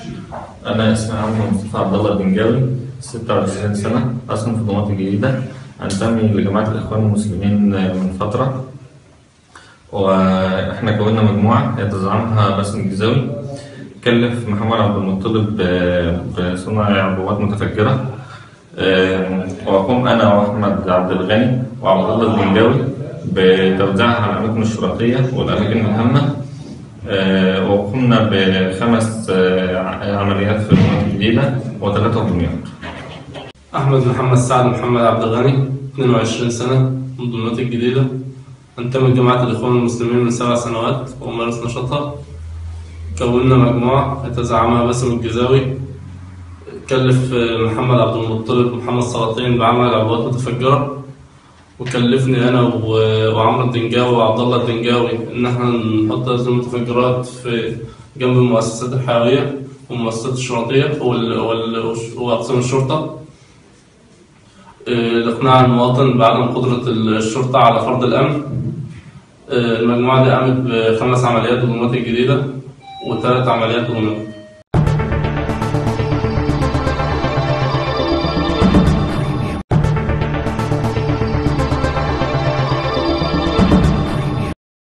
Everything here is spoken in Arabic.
أنا اسمي عمرو مصطفى عبد الله البنجاوي، 26 سنة، أسكن في دمياط الجديدة. أنتمي لجماعة الإخوان المسلمين من فترة، وإحنا كونا مجموعة يتزعمها باسم الجزاوي. كلف محمد عبد المطلب بصنع عبوات متفجرة، وأقوم أنا وأحمد عبد الغني وعبد الله البنجاوي بتوزيعها على الأماكن الشرطية والأماكن المهمة. وقمنا ب5 عمليات في دمياط الجديدة و3 في دمياط. أحمد محمد سعد محمد عبد الغني، 22 سنة، من دمياط الجديدة. أنتمي لجماعة الإخوان المسلمين من 7 سنوات وأمارس نشاطها. كونا مجموعة يتزعمها باسم الجزاوي. كلف محمد عبد المطلب ومحمد سلاطين بعمل عبوات متفجرة، وكلفني أنا وعمرو الدنجاوي وعبد الله الدنجاوي إن إحنا نحط هذه المتفجرات في جنب المؤسسات الحيوية والمؤسسات الشرطية وأقسام الشرطة، لإقناع المواطن بعدم قدرة الشرطة على فرض الأمن. المجموعة دي قامت ب5 عمليات بدمياط الجديدة و3 عمليات بدمياط.